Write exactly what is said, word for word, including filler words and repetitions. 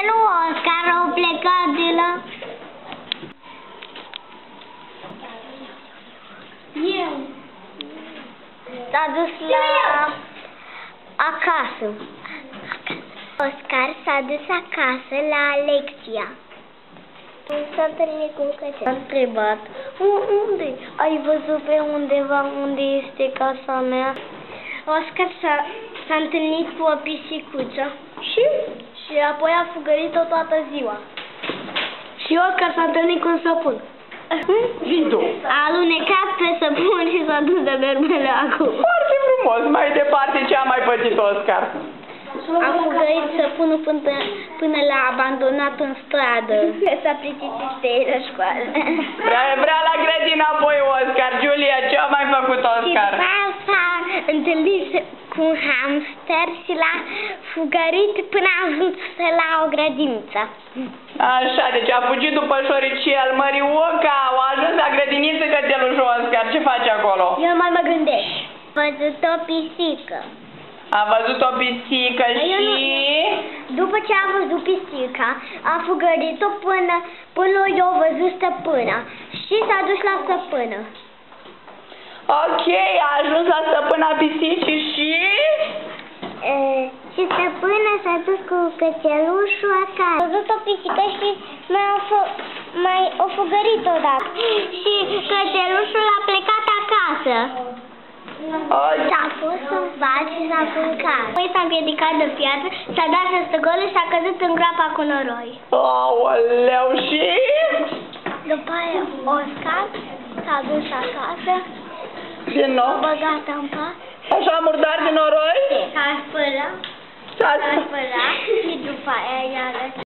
nu Oscar, au plecat de la... Eu. S-a dus la... acasă. Oscar s-a dus acasă la Alexia. S-a întâlnit cu cățel. M-a întrebat, unde? Ai văzut pe undeva unde este casa mea? Oscar s-a întâlnit cu o pisicuță. Și? Și apoi a fugărit-o toată ziua. Și Oscar s-a întâlnit cu un săpun. Vidu. A alunecat pe săpun și s-a dus de berbeleacu. Foarte frumos. Mai departe, ce a mai pățit Oscar? A fugărit săpunul până, până l-a abandonat în stradă. S-a plictisit de ei la școală. Vrea, vrea la grădină apoi Oscar. Julia, ce a mai făcut Oscar? Și după aia s-a întâlnit cu un hamster și l-a fugărit până a ajuns la o grădiniță. Așa, deci a fugit după șoricel. Măriuca, a ajuns la grădiniță cățelușul Oscar. Ce face acolo? Eu mai mă gândesc. A văzut o pisică. A văzut o pisică și... După ce a văzut pisica, a fugărit-o până, până i-a văzut stăpâna și s-a dus la stăpână. Ok, a ajuns la stăpâna pisicii și... E, și stăpâna s-a dus cu cățelușul acasă. A văzut o pisică și mai a, mai a fugărit odată. Și cățelușul a plecat acasă. S-a pus în pat și s-a culcat. Apoi s-a împiedicat de piatră, s-a dat peste gol și s-a căzut în groapa cu noroi. Aoleu, și... După aia Oscar s-a dus acasă, Din nou? a băgat în pat. Așa murdar din noroi? S-a spălat, S-a s-a spălat și după aia i-a lăsat.